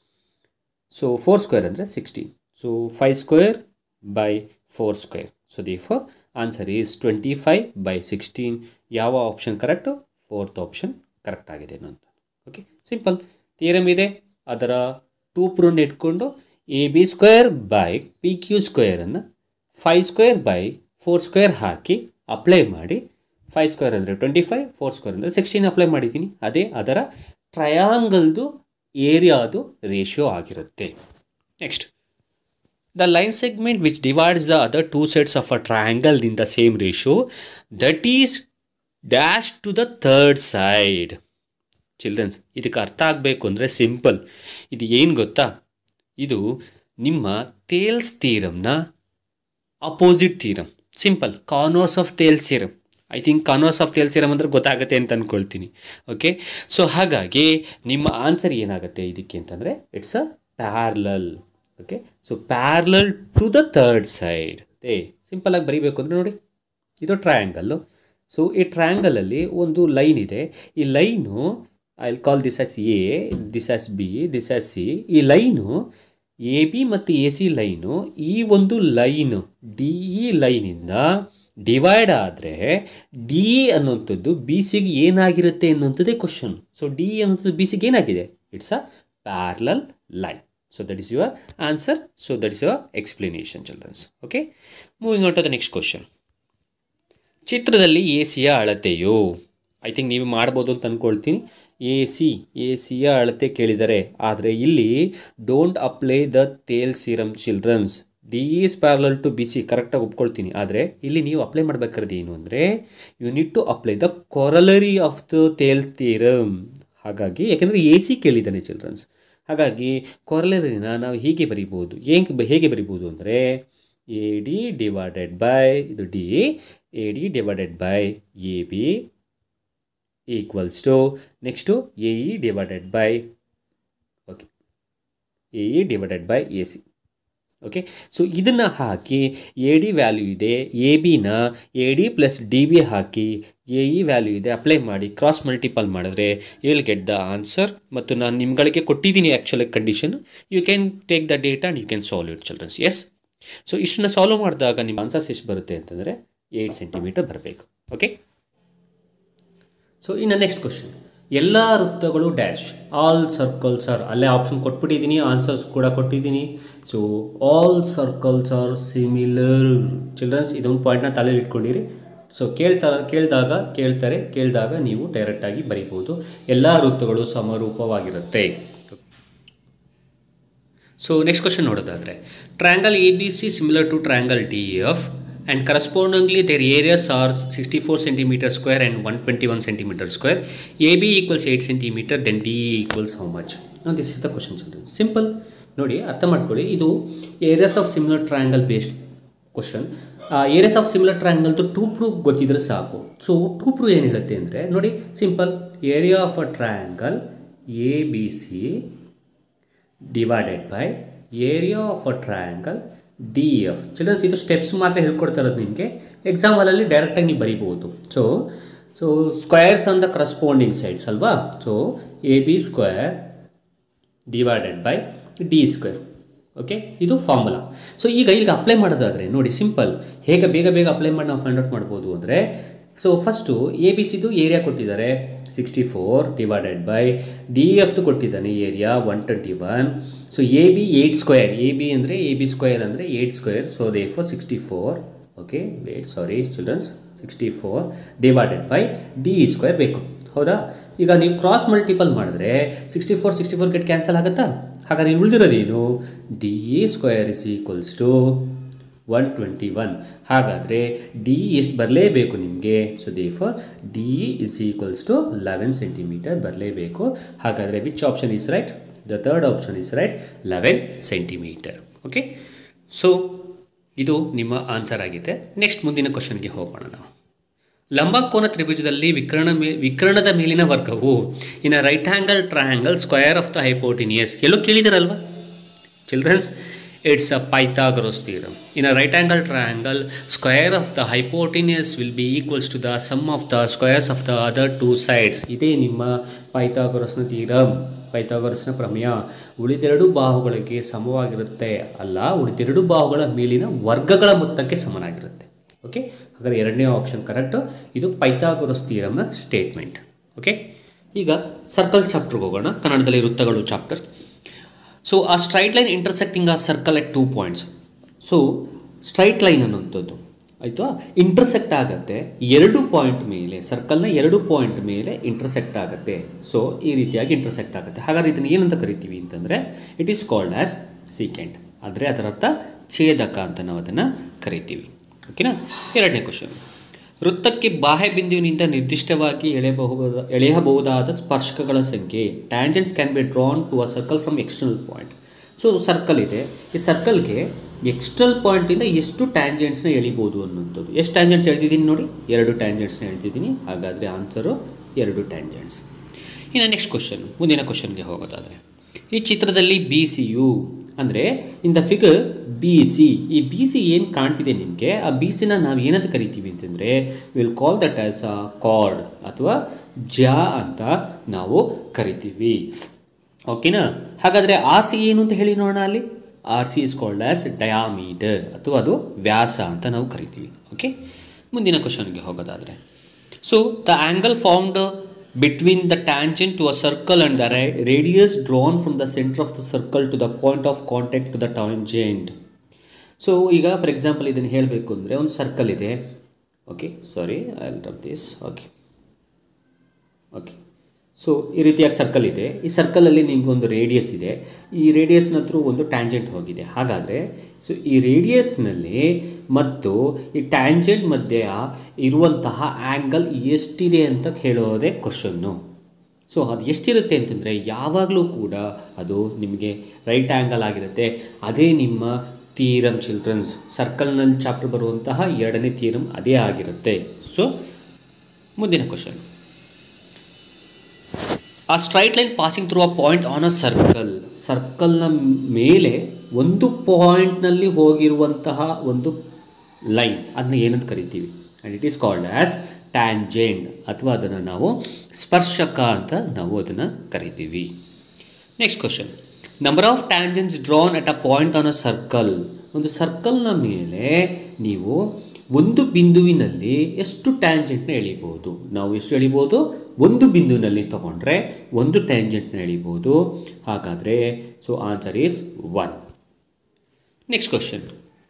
ಸೊ 4 ಸ್ಕ್ವೇರ್ ಅಂದರೆ 16. So 5 square by 4 square. So therefore answer is 25/16. ಯಾವ option correct? 4th option correct ಆಗಿದೆ ಅನ್ನೋಂಥದ್ದು. Okay, simple. ಥಿಯರಮ್ ಇದೆ, ಅದರ 2 ಪ್ರೂವ್ ಇಟ್ಕೊಂಡು AB ಸ್ಕ್ವೇರ್ ಬೈ PQ ಸ್ಕ್ವೇರನ್ನು 5 ಸ್ಕ್ವೇರ್ ಬೈ 4 ಸ್ಕ್ವೇರ್ ಹಾಕಿ ಅಪ್ಲೈ ಮಾಡಿ, 5 ಸ್ಕ್ವೇರ್ ಅಂದರೆ 25, 4 ಸ್ಕ್ವೇರ್ ಅಂದರೆ 16 ಅಪ್ಲೈ ಮಾಡಿದ್ದೀನಿ. ಅದೇ ಅದರ ಟ್ರಯಾಂಗಲ್ದು ಏರಿಯಾದು ರೇಷಿಯೋ ಆಗಿರುತ್ತೆ. Next, the line segment which divides the other two sides of a triangle in the same ratio, that is dashed to the third side. Childrens, ಇದಕ್ಕೆ ಅರ್ಥ ಆಗಬೇಕು ಅಂದರೆ ಸಿಂಪಲ್. ಇದು ಏನು ಗೊತ್ತಾ, ಇದು ನಿಮ್ಮ ಥೇಲ್ಸ್ ಥಿಯರಮ್ನ opposite theorem. Simple, corners of Thales theorem. I think corners of Thales theorem ಅಂದರೆ ಗೊತ್ತಾಗುತ್ತೆ ಅಂತ ಅಂದ್ಕೊಳ್ತೀನಿ. ಓಕೆ, ಸೊ ಹಾಗಾಗಿ ನಿಮ್ಮ ಆನ್ಸರ್ ಏನಾಗುತ್ತೆ ಇದಕ್ಕೆ ಅಂತಂದರೆ it's a parallel. Okay, so parallel to the third side. ಸಿಂಪಲಾಗಿ ಬರೀಬೇಕು ಅಂದರೆ ನೋಡಿ, ಇದು ಟ್ರಯಾಂಗಲ್ಲು. ಸೊ ಈ ಟ್ರಯಾಂಗಲಲ್ಲಿ ಒಂದು ಲೈನ್ ಇದೆ. ಈ line I will call this as A, this as B, this as C. ಈ ಲೈನು ಎ ಬಿ ಮತ್ತು ಎ ಸಿ ಲೈನು ಈ ಒಂದು ಲೈನು ಡಿ ಇ ಲೈನಿಂದ ಡಿವೈಡ್ ಆದರೆ ಡಿ ಅನ್ನುವಂಥದ್ದು ಬಿ ಸಿಗೆ ಏನಾಗಿರುತ್ತೆ ಅನ್ನುವಂಥದ್ದೇ ಕ್ವಶನ್. ಸೊ ಡಿ ಅನ್ನುವಂಥದ್ದು ಬಿ ಸಿಗೆ ಏನಾಗಿದೆ? It's a parallel line. So that is your answer. So that is your explanation, children. Okay. Moving on to the next question. ಚಿತ್ರದಲ್ಲಿ ಎ ಸಿಯ ಅಳತೆಯು, ಐ ಥಿಂಕ್ ನೀವು ಮಾಡ್ಬೋದು ಅಂತ ಅಂದ್ಕೊಳ್ತೀನಿ. ಎ ಸಿಯ ಅಳತೆ ಕೇಳಿದರೆ, ಆದರೆ ಇಲ್ಲಿ don't apply the Thales theorem childrens. D is parallel to B C ಕರೆಕ್ಟಾಗಿ ಒಪ್ಕೊಳ್ತೀನಿ. ಆದರೆ ಇಲ್ಲಿ ನೀವು ಅಪ್ಲೈ ಮಾಡಬೇಕಾದ್ರೆ ಏನು ಅಂದರೆ, you need to apply the corollary of the Thales theorem. ಹಾಗಾಗಿ ಯಾಕೆಂದರೆ ಎ ಸಿ ಕೇಳಿದ್ದಾನೆ ಚಿಲ್ಡ್ರನ್ಸ್, ಹಾಗಾಗಿ ಕೊರಲರಿನ ನಾವು ಹೀಗೆ ಬರಿಬೋದು. ಹೇಗೆ ಬರಿಬೋದು ಅಂದರೆ ಎ ಡಿ ಡಿವೈಡೆಡ್ ಬೈ ಇದು D, A D divided by A B equals to next A E divided by okay A E divided by A C. Okay, so ಇದನ್ನು ಹಾಕಿ ಎ ಡಿ ವ್ಯಾಲ್ಯೂ ಇದೆ, ಎ ಬಿನ A D plus D B ಹಾಕಿ A E value ಇದೆ apply ಮಾಡಿ cross multiple ಮಾಡಿದ್ರೆ you will get the answer. ಮತ್ತು ನಾನು ನಿಮ್ಗಳಿಗೆ ಕೊಟ್ಟಿದ್ದೀನಿ actually condition. You can take the data and you can solve it childrens. Yes, so ಇಷ್ಟನ್ನ solve ಮಾಡಿದಾಗ ನಿಮ್ಮ ಆನ್ಸರ್ಸ್ ಎಷ್ಟು ಬರುತ್ತೆ ಅಂತಂದರೆ 8 ಸೆಂಟಿಮೀಟರ್ ಬರಬೇಕು. ಓಕೆ, ಸೊ ಇನ್ನು ನೆಕ್ಸ್ಟ್ ಕ್ವಶನ್. ಎಲ್ಲ ವೃತ್ತಗಳು ಡ್ಯಾಶ್, ಆಲ್ ಸರ್ಕಲ್ಸ್ ಆರ್, ಅಲ್ಲೇ ಆಪ್ಷನ್ ಕೊಟ್ಬಿಟ್ಟಿದ್ದೀನಿ, ಆನ್ಸರ್ಸ್ ಕೂಡ ಕೊಟ್ಟಿದ್ದೀನಿ. So all circles are similar childrens. ಇದೊಂದು ಪಾಯಿಂಟ್ನ ತಲೆಯಲ್ಲಿ ಇಟ್ಕೊಂಡಿರಿ. ಸೊ ಕೇಳಿದಾಗ ನೀವು ಡೈರೆಕ್ಟಾಗಿ ಬರೀಬೋದು. ಎಲ್ಲ ವೃತ್ತಗಳು ಸಮರೂಪವಾಗಿರುತ್ತೆ. ಸೊ ನೆಕ್ಸ್ಟ್ ಕ್ವಶನ್ ನೋಡೋದಾದರೆ, triangle A B C similar to triangle D F and correspondingly their areas are 64 centimeter square and 121 centimeter square. AB equals 8 centimeter, then DE equals how much? Now this is the question children. Simple. ನೋಡಿ ಅರ್ಥ ಮಾಡ್ಕೊಳ್ಳಿ, ಇದು areas of similar triangle based question. Areas of similar ಟ್ರಯಾಂಗಲ್ದು two proof ಗೊತ್ತಿದ್ರೆ ಸಾಕು. So two proof ಏನು ಹೇಳುತ್ತೆ ಅಂದರೆ ನೋಡಿ, simple. Area of a triangle A B C divided by area of a triangle D F. Childrens ಇದು steps ಮಾತ್ರ ಹೇಳ್ಕೊಡ್ತಾ ಇರೋದು ನಿಮಗೆ. ಎಕ್ಸಾಮ್ ಹಾಲಲ್ಲಿ ಡೈರೆಕ್ಟಾಗಿ ನೀವು ಬರೀಬಹುದು. So squares on the corresponding sides ಅಲ್ವಾ. So A B square divided by D square. Okay, ಇದು ಫಾರ್ಮುಲಾ. ಸೊ ಈಗ ಅಪ್ಲೈ ಮಾಡೋದಾದರೆ ನೋಡಿ, ಸಿಂಪಲ್. ಹೇಗೆ ಬೇಗ ಅಪ್ಲೈ ಮಾಡಿ ನಾವು ಫೈಂಡ್ ಔಟ್ ಮಾಡ್ಬೋದು ಅಂದರೆ, ಸೊ ಫಸ್ಟು ಎ ಬಿ ಸಿದು ಏರಿಯಾ ಕೊಟ್ಟಿದ್ದಾರೆ 64 ಡಿವೈಡೆಡ್ ಬೈ ಡಿ ಎಫ್ದು ಕೊಟ್ಟಿದ್ದಾನೆ area 121. So A B 8 square, A B ಅಂದರೆ ಎ ಬಿ ಸ್ಕ್ವೇರ್ ಅಂದರೆ 8 square. So therefore 64. Okay, wait, sorry childrens, 64 divided by D square ಬೇಕು. ಹೌದಾ? ಈಗ ನೀವು ಕ್ರಾಸ್ ಮಲ್ಟಿಪಲ್ ಮಾಡಿದ್ರೆ 64 ಗೆಟ್ ಕ್ಯಾನ್ಸಲ್ ಆಗುತ್ತಾ? ಹಾಗಾದ್ರೆ ಉಳಿದಿರೋದೇನು? D square is equals to 121. ಹಾಗಾದರೆ ಡಿ ಎಷ್ಟು ಬರಲೇಬೇಕು ನಿಮಗೆ. So therefore D is equals to 11 centimeter ಬರಲೇಬೇಕು. ಹಾಗಾದರೆ which option is right? The third option is right, 11 centimeter. Okay, so ಇದು ನಿಮ್ಮ ಆನ್ಸರ್ ಆಗಿದೆ. ನೆಕ್ಸ್ಟ್ ಮುಂದಿನ ಕ್ವಶನ್ಗೆ ಹೋಗೋಣ ನಾವು. ಲಂಬಕೋನ ತ್ರಿಭುಜದಲ್ಲಿ ವಿಕರ್ಣದ ಮೇಲಿನ ವರ್ಗವು in a right angle triangle square of the hypotenuse. ಎಲ್ಲೋ ಕೇಳಿದಾರಲ್ವಾ childrens? It's a Pythagoras theorem. In a right angle triangle square of the hypotenuse will be equals to the sum of the squares of the other two sides. ಇದೇ ನಿಮ್ಮ ಪೈಥಾಗರಸ್ನ theorem, ಪೈಥಾಗರಸ್ನ ಪ್ರಮೇಯ. ಉಳಿದೆರಡು ಬಾಹುಗಳಿಗೆ ಸಮವಾಗಿರುತ್ತೆ ಅಲ್ಲ, ಉಳಿದೆರಡು ಬಾಹುಗಳ ಮೇಲಿನ ವರ್ಗಗಳ ಮೊತ್ತಕ್ಕೆ ಸಮನಾಗಿರುತ್ತೆ. ಓಕೆ, ಹಾಗಾದರೆ ಎರಡನೇ ಆಪ್ಷನ್ ಕರೆಕ್ಟು. ಇದು ಪೈಥಾಗರಸ್ ಥಿಯರಮ್ನ ಸ್ಟೇಟ್ಮೆಂಟ್. ಓಕೆ, ಈಗ ಸರ್ಕಲ್ ಚಾಪ್ಟರ್ಗೆ ಹೋಗೋಣ. ಕನ್ನಡದಲ್ಲಿ ವೃತ್ತಗಳು ಚಾಪ್ಟರ್. ಸೊ ಆ ಸ್ಟ್ರೈಟ್ ಲೈನ್ ಇಂಟರ್ಸೆಕ್ಟಿಂಗ್ ಆ circle at 2 points. So straight line ಅನ್ನುವಂಥದ್ದು ಆಯಿತು, ಇಂಟರ್ಸೆಕ್ಟ್ ಆಗುತ್ತೆ 2 ಪಾಯಿಂಟ್ ಮೇಲೆ, ಸರ್ಕಲ್ನ 2 ಪಾಯಿಂಟ್ ಮೇಲೆ ಇಂಟರ್ಸೆಕ್ಟ್ ಆಗುತ್ತೆ. ಸೊ ಈ ರೀತಿಯಾಗಿ ಇಂಟರ್ಸೆಕ್ಟ್ ಆಗುತ್ತೆ. ಹಾಗಾದರೆ ಇದನ್ನು ಏನಂತ ಕರಿತೀವಿ ಅಂತಂದರೆ, it is called as secant. ಆದರೆ ಅದರ ಅರ್ಥ ಛೇದಕ ಅಂತ ನಾವು ಅದನ್ನು ಕರಿತೀವಿ. ಓಕೆನಾ? ಎರಡನೇ ಕ್ವಶನ್. ವೃತ್ತಕ್ಕೆ ಬಾಹ್ಯ ಬಿಂದುವಿನಿಂದ ನಿರ್ದಿಷ್ಟವಾಗಿ ಎಳೆಯಬಹುದಾದ ಸ್ಪರ್ಶಕಗಳ ಸಂಖ್ಯೆ. Tangents can be drawn to a circle from external point. So circle ಇದೆ, ಈ ಸರ್ಕಲ್ಗೆ ಎಕ್ಸ್ಟರ್ನಲ್ ಪಾಯಿಂಟಿಂದ ಎಷ್ಟು ಟ್ಯಾಂಜೆಂಟ್ಸ್ನ ಎಳಿಬೋದು ಅನ್ನೋಂಥದ್ದು. ಎಷ್ಟು ಟ್ಯಾಂಜೆಂಟ್ಸ್ ಎಳ್ತಿದ್ದೀನಿ ನೋಡಿ, 2 ಟ್ಯಾಂಜೆಂಟ್ಸ್ನ ಎಳ್ತಿದ್ದೀನಿ. ಹಾಗಾದರೆ ಆನ್ಸರು 2 ಟ್ಯಾಂಜೆಂಟ್ಸ್. ಇನ್ನು ನೆಕ್ಸ್ಟ್ ಕ್ವಶನ್, ಮುಂದಿನ ಕ್ವಶನ್ಗೆ ಹೋಗೋದಾದರೆ, ಈ ಚಿತ್ರದಲ್ಲಿ ಬಿ ಸಿಯು ಅಂದರೆ in the figure B C, ಈ ಬಿ ಸಿ ಏನು ಕಾಣ್ತಿದೆ ನಿಮಗೆ, ಆ ಬಿ ಸಿನ ನಾವು ಏನಂತ ಕರಿತೀವಿ ಅಂತಂದರೆ will call that as a chord ಅಥವಾ ಜಾ ಅಂತ ನಾವು ಕರಿತೀವಿ. ಓಕೆನಾ? ಹಾಗಾದರೆ ಆರ್ ಸಿ ಏನು ಅಂತ ಹೇಳಿ ನೋಡೋಣ. ಅಲ್ಲಿ R C is called as diameter ಅಥವಾ ಅದು ವ್ಯಾಸ ಅಂತ ನಾವು ಕರಿತೀವಿ. ಓಕೆ, ಮುಂದಿನ ಕ್ವಶನ್ಗೆ ಹೋಗೋದಾದರೆ, so the angle formed between the tangent to a circle and the radius drawn from the center of the circle to the point of contact to the tangent. So ಈಗ ಫಾರ್ ಎಕ್ಸಾಂಪಲ್ ಇದನ್ನು ಹೇಳಬೇಕು ಅಂದರೆ ಒಂದು circle ಇದೆ. Okay, sorry, I will rub this. Okay, so ಈ ರೀತಿಯಾಗಿ circle ಇದೆ. ಈ ಸರ್ಕಲಲ್ಲಿ ನಿಮ್ಗೆ ಒಂದು ರೇಡಿಯಸ್ ಇದೆ. ಈ ರೇಡಿಯಸ್ನ ಹತ್ರ ಒಂದು ಟ್ಯಾಂಜೆಂಟ್ ಹೋಗಿದೆ. ಹಾಗಾದರೆ ಸೊ ಈ ರೇಡಿಯಸ್ನಲ್ಲಿ ಮತ್ತು ಈ ಟ್ಯಾಂಜೆಂಟ್ ಮಧ್ಯೆ ಇರುವಂತಹ ಆ್ಯಂಗಲ್ ಎಷ್ಟಿದೆ ಅಂತ ಹೇಳೋದೇ ಕ್ವಶನ್ನು. ಸೊ ಅದು ಎಷ್ಟಿರುತ್ತೆ ಅಂತಂದರೆ ಯಾವಾಗಲೂ ಕೂಡ ಅದು ನಿಮಗೆ ರೈಟ್ ಆ್ಯಂಗಲ್ ಆಗಿರುತ್ತೆ. ಅದೇ ನಿಮ್ಮ ಥಿಯರಮ್ ಚಿಲ್ಡ್ರನ್ಸ್. ಸರ್ಕಲ್ನಲ್ಲಿ ಚಾಪ್ಟರ್ ಬರುವಂತಹ ಎರಡನೇ ಥಿಯರಮ್ ಅದೇ ಆಗಿರುತ್ತೆ. ಸೊ ಮುಂದಿನ question, a straight line passing through a point on a circle. ಸರ್ಕಲ್ನ ಮೇಲೆ ಒಂದು ಪಾಯಿಂಟ್ನಲ್ಲಿ ಹೋಗಿರುವಂತಹ ಒಂದು ಲೈನ್, ಅದನ್ನ ಏನಂತ ಕರಿತೀವಿ? And it is called as tangent ಅಥವಾ ಅದನ್ನು ನಾವು ಸ್ಪರ್ಶಕ ಅಂತ ನಾವು ಅದನ್ನು ಕರಿತೀವಿ. Next question, number of tangents drawn at a point on a circle. ಒಂದು ಸರ್ಕಲ್ನ ಮೇಲೆ ನೀವು ಒಂದು ಬಿಂದುವಿನಲ್ಲಿ ಎಷ್ಟು ಟ್ಯಾಂಜೆಂಟ್ನ ಎಳಿಬೋದು? ನಾವು ಎಷ್ಟು ಎಳಿಬೋದು? ಒಂದು ಬಿಂದುವಿನಲ್ಲಿ ತಗೊಂಡ್ರೆ ಒಂದು ಟ್ಯಾಂಜೆಂಟ್ನ ಎಳಿಬೋದು. ಹಾಗಾದರೆ so answer is 1. Next question,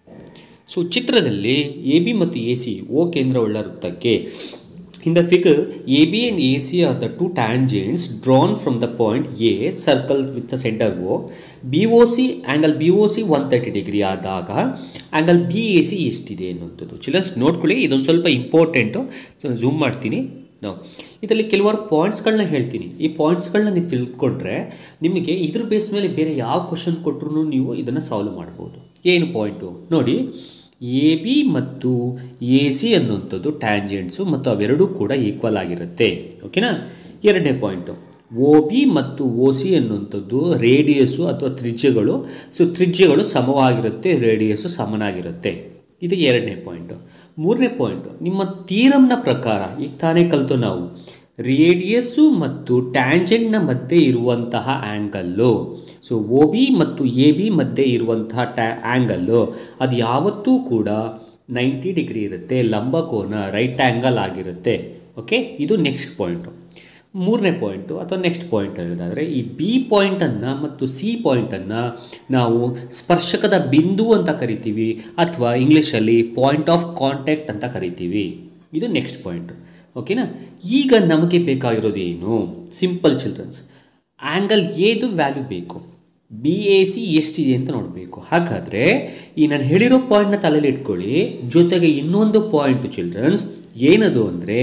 so ಚಿತ್ರದಲ್ಲಿ ಎ ಬಿ ಮತ್ತು ಎ ಸಿ ಓ ಕೇಂದ್ರವುಳ್ಳ ವೃತ್ತಕ್ಕೆ in the figure AB and AC are the two tangents drawn from the point A circle with the center O. BOC angle BOC 130 degree ಆದಾಗ angle BAC ಎಷ್ಟಿದೆ ಅನ್ನುವಂಥದ್ದು children's ನೋಡ್ಕೊಳ್ಳಿ. ಇದೊಂದು ಸ್ವಲ್ಪ important. Zoom ಮಾಡ್ತೀನಿ ನಾವು. ಇದರಲ್ಲಿ ಕೆಲವಾರು ಪಾಯಿಂಟ್ಸ್ಗಳನ್ನ ಹೇಳ್ತೀನಿ. ಈ ಪಾಯಿಂಟ್ಸ್ಗಳನ್ನ ನೀವು ತಿಳ್ಕೊಂಡ್ರೆ ನಿಮಗೆ ಇದ್ರ ಬೇಸ್ ಮೇಲೆ ಬೇರೆ ಯಾವ ಕ್ವಶನ್ ಕೊಟ್ಟರು ನೀವು ಇದನ್ನು ಸಾಲ್ವ್ ಮಾಡ್ಬೋದು. ಏನು ಪಾಯಿಂಟು ನೋಡಿ, ಎ ಬಿ ಮತ್ತು ಎ ಸಿ ಅನ್ನುವಂಥದ್ದು ಟ್ಯಾಂಜೆಂಟ್ಸು ಮತ್ತು ಅವೆರಡೂ ಕೂಡ ಈಕ್ವಲ್ ಆಗಿರುತ್ತೆ. ಓಕೆನಾ? ಎರಡನೇ ಪಾಯಿಂಟು, ಒ ಬಿ ಮತ್ತು ಒ ಸಿ ಅನ್ನುವಂಥದ್ದು ರೇಡಿಯಸ್ಸು ಅಥವಾ ತ್ರಿಜ್ಯಗಳು. So ತ್ರಿಜ್ಯಗಳು ಸಮವಾಗಿರುತ್ತೆ, radius ಸಮನಾಗಿರುತ್ತೆ. ಇದು ಎರಡನೇ ಪಾಯಿಂಟು. ಮೂರನೇ ಪಾಯಿಂಟು, ನಿಮ್ಮ ಥಿಯರಮ್ನ ಪ್ರಕಾರ ಈಗ ತಾನೇ ಕಲಿತು ನಾವು ರೇಡಿಯಸ್ಸು ಮತ್ತು ಟ್ಯಾಂಜೆಂಟ್ನ ಮಧ್ಯೆ ಇರುವಂತಹ ಆ್ಯಂಗಲ್ಲು, ಸೊ ಒ ಬಿ ಮತ್ತು ಎ ಬಿ ಮಧ್ಯೆ ಇರುವಂತಹ ಆ್ಯಂಗಲ್ಲು ಅದು ಯಾವತ್ತೂ ಕೂಡ 90 ಡಿಗ್ರಿ ಇರುತ್ತೆ, ಲಂಬಕೋನ ರೈಟ್ ಆ್ಯಂಗಲ್ ಆಗಿರುತ್ತೆ. ಓಕೆ, ಇದು ನೆಕ್ಸ್ಟ್ ಪಾಯಿಂಟು. ಮೂರನೇ ಪಾಯಿಂಟು ಅಥವಾ ನೆಕ್ಸ್ಟ್ ಪಾಯಿಂಟ್ ಹೇಳಿದಾದರೆ, ಈ ಬಿ ಪಾಯಿಂಟನ್ನು ಮತ್ತು ಸಿ ಪಾಯಿಂಟನ್ನು ನಾವು ಸ್ಪರ್ಶಕದ ಬಿಂದು ಅಂತ ಕರಿತೀವಿ ಅಥವಾ ಇಂಗ್ಲೀಷಲ್ಲಿ ಪಾಯಿಂಟ್ ಆಫ್ ಕಾಂಟ್ಯಾಕ್ಟ್ ಅಂತ ಕರಿತೀವಿ. ಇದು ನೆಕ್ಸ್ಟ್ ಪಾಯಿಂಟು. ಓಕೆನಾ? ಈಗ ನಮಗೆ ಬೇಕಾಗಿರೋದು ಏನು? ಸಿಂಪಲ್ ಚಿಲ್ಡ್ರನ್ಸ್, ಆ್ಯಂಗಲ್ ಏದು ವ್ಯಾಲ್ಯೂ ಬೇಕು, ಬಿ ಎ ಸಿ ಎಷ್ಟಿದೆ ಅಂತ ನೋಡಬೇಕು. ಹಾಗಾದರೆ ಈ ನಾನು ಹೇಳಿರೋ ಪಾಯಿಂಟ್ನ ತಲೆಯಲ್ಲಿ ಇಟ್ಕೊಳ್ಳಿ. ಜೊತೆಗೆ ಇನ್ನೊಂದು ಪಾಯಿಂಟು ಚಿಲ್ಡ್ರನ್ಸ್ ಏನದು ಅಂದರೆ,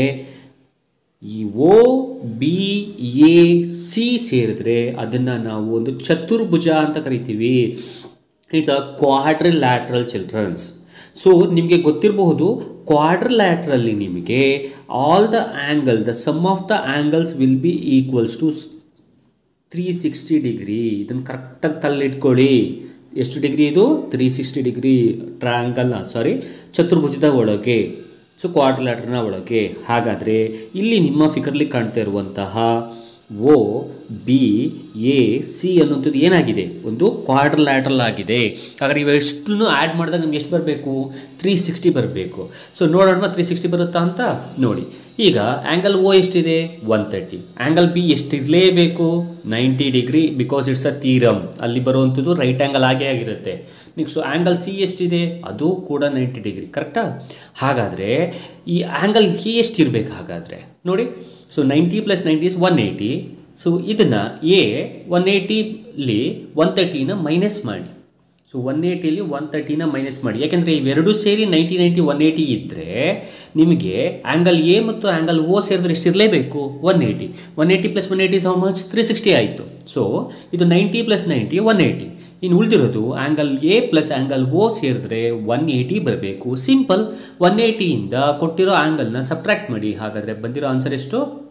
ಈ ಒ ಬಿ ಎ ಸಿ ಸೇರಿದ್ರೆ ಅದನ್ನು ನಾವು ಒಂದು ಚತುರ್ಭುಜ ಅಂತ ಕರಿತೀವಿ. It's a quadrilateral children's. So ನಿಮಗೆ ಗೊತ್ತಿರಬಹುದು, ಕ್ವಾಡ್ರಿಲ್ಯಾಟ್ರಲ್ಲಿ ನಿಮಗೆ all the angle, the sum of the angles will be equals to 360 degree. ಇದನ್ನು ಕರೆಕ್ಟಾಗಿ ತಲೆಯಿಟ್ಕೊಳ್ಳಿ. ಎಷ್ಟು ಡಿಗ್ರಿ ಇದು? 360 ಡಿಗ್ರಿ ಚತುರ್ಭುಜದ ಒಳಗೆ, ಸೊ ಕ್ವಾಡ್ರಿಲ್ಯಾಟ್ರಲ್ನ ಒಳಗೆ. ಹಾಗಾದರೆ ಇಲ್ಲಿ ನಿಮ್ಮ ಫಿಗರ್ಲಿ ಕಾಣ್ತಾ ಇರುವಂತಹ ಒ ಬಿ ಎ ಸಿ ಅನ್ನುವಂಥದ್ದು ಏನಾಗಿದೆ? ಒಂದು ಕ್ವಾಡ್ರಿಲ್ಯಾಟ್ರಲ್ ಆಗಿದೆ. ಹಾಗಾದ್ರೆ ಇವೆಷ್ಟನ್ನು ಆ್ಯಡ್ ಮಾಡಿದಾಗ ನಮ್ಗೆ ಎಷ್ಟು ಬರಬೇಕು? 360 ಬರಬೇಕು. ಸೊ ನೋಡೋಣ 360 ಬರುತ್ತಾ ಅಂತ ನೋಡಿ. ಈಗ ಆ್ಯಂಗಲ್ ಒ ಎಷ್ಟಿದೆ? 130. ಆ್ಯಂಗಲ್ ಬಿ ಎಷ್ಟಿರಲೇಬೇಕು? 90 degree, because it's a theorem. ಅಲ್ಲಿ ಬರುವಂಥದ್ದು ರೈಟ್ ಆ್ಯಂಗಲ್ ಆಗೇ ಆಗಿರುತ್ತೆ. ನೆಕ್ಸ್ಟ್ ಆ್ಯಂಗಲ್ ಸಿ ಎಷ್ಟಿದೆ? ಅದು ಕೂಡ 90 ಡಿಗ್ರಿ. ಕರೆಕ್ಟಾ? ಹಾಗಾದರೆ ಈ ಆ್ಯಂಗಲ್ ಎ ಎಷ್ಟಿರಬೇಕು? ಹಾಗಾದರೆ ನೋಡಿ, ಸೊ 90 + 90 = 180. ಸೊ ಇದನ್ನು ಎ 180ಲಿ 130ನ ಮೈನಸ್ ಮಾಡಿ. ಸೊ 180ಲಿ 130ನ ಮೈನಸ್ ಮಾಡಿ. ಯಾಕೆಂದರೆ ಇವೆರಡೂ ಸೇರಿ 90 90 180 ಇದ್ದರೆ ನಿಮಗೆ ಆ್ಯಂಗಲ್ ಎ ಮತ್ತು ಆ್ಯಂಗಲ್ ಓ ಸೇರಿದ್ರೆ ಎಷ್ಟಿರಲೇಬೇಕು? 180. 180 + 180 ಹೌ ಮಚ್? 360 ಆಯಿತು. ಸೊ ಇದು 90 + 90 180. ಇನ್ನು ಉಳಿದಿರೋದು angle A plus angle O ಸೇರಿದ್ರೆ 180 ಬರಬೇಕು. ಸಿಂಪಲ್. 180ಇಂದ ಕೊಟ್ಟಿರೋ ಆ್ಯಂಗಲ್ನ ಸಬ್ಟ್ರ್ಯಾಕ್ಟ್ ಮಾಡಿ. ಹಾಗಾದರೆ ಬಂದಿರೋ ಆನ್ಸರ್ ಎಷ್ಟು?